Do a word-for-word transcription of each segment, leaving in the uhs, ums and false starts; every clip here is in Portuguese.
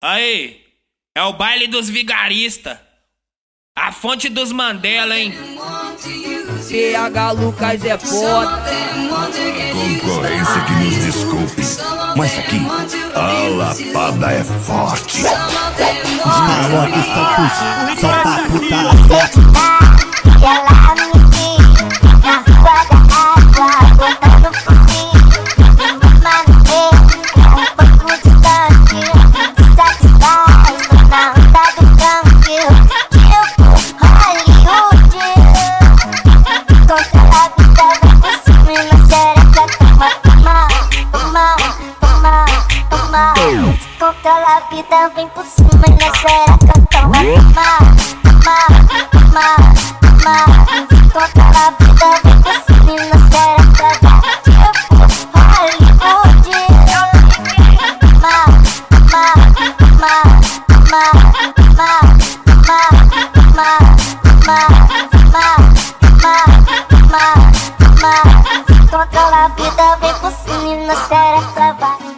Aí, é o baile dos vigaristas. A fonte dos Mandela, hein? C H Lucas é foda. Concorrência que nos desculpe, mas aqui a lapada é forte. Os maiores são puxos, só pra puta. Ela me viu na rua da água, botando fuzil. Um pouco distante, satisfaz, tô na onda do gangue. Tipo Hollywood, contra a vida vem por cima e na xereca. Toma, toma, toma, toma, toma. Contra a vida vem por cima e na xereca. Toma, toma, toma, toma. Contra a vida vem por cima e na xereca. Tipo Hollywood. Toma, toma, toma, toma, toma, toma, toma, toma, toma, toma. Controla a vida, vem por cima e na xereca vai.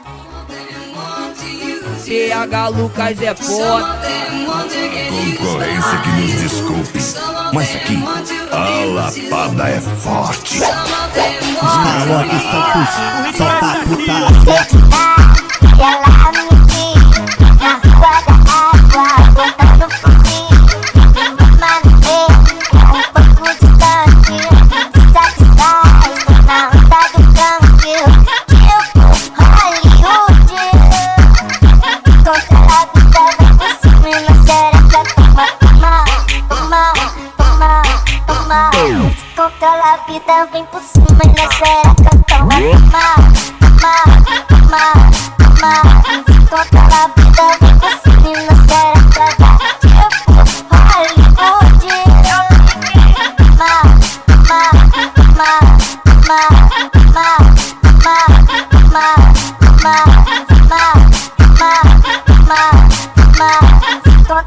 C H Lucas é foda. Concorrência que nos desculpe, mas aqui a lapada é forte. Os maiores são puxos, só pra puta. Ela me viu na rua da água, botando fuzil. Um pouco distante, satisfaz, tô na onda do gangue. Tipo Hollywood, contra a vida vem por cima e na xereca. Toma, toma, toma, toma, toma. Contra a vida vem por cima e na xereca. Toma, toma, toma, toma, toma. Contra a vida vem